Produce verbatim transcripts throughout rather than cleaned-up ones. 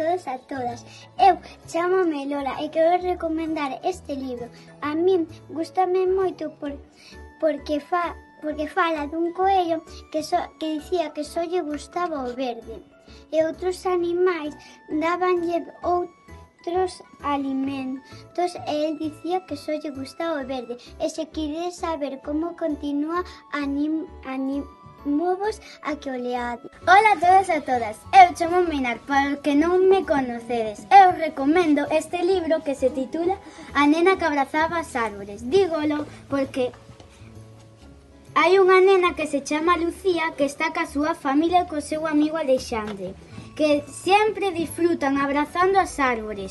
todos e a todas. Eu chámome Lola e quero recomendar este libro. A min gustame moito por, porque, fa, porque fala dun coello que, so, que dicía que só lle gustaba o verde e outros animais dabanlle outros alimentos e el dicía que só lle gustaba o verde. E se queredes saber como continúa, anim, anim, movos a que o leades. Ola a todos e a todas, eu chamo Minar, para os que non me conocedes. Eu recomendo este libro que se titula A nena que abrazaba as árbores. Dígolo porque hai unha nena que se chama Lucía que está ca súa familia e co seu amigo Alexandre, que sempre disfrutan abrazando as árbores,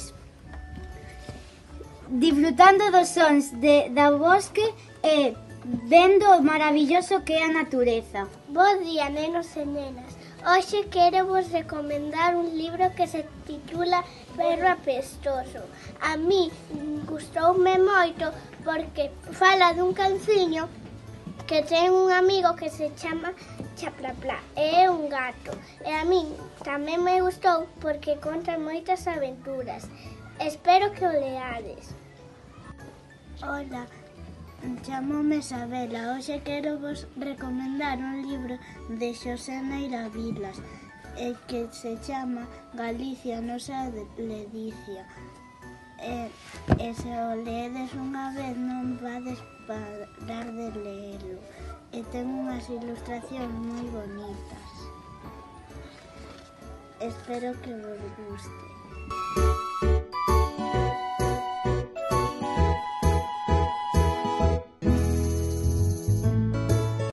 disfrutando dos sons de, da bosque e vendo o maravilloso que é a natureza. Bo día, nenos e nenas. Hoxe quero vos recomendar un libro que se titula Perro apestoso. A mí gustoume moito porque fala dun canciño que ten un amigo que se chama Chaplapla e é un gato. E a min tamén me gustou porque conta moitas aventuras. Espero que o leades. Ola, chamome Isabela. Hoxe quero vos recomendar un libro de Xosé Neira Vilas e que se chama Galicia, nosa ledicia. E, e se o leedes unha vez non vades parar de leelo. E ten unhas ilustracións moi bonitas. Espero que vos guste.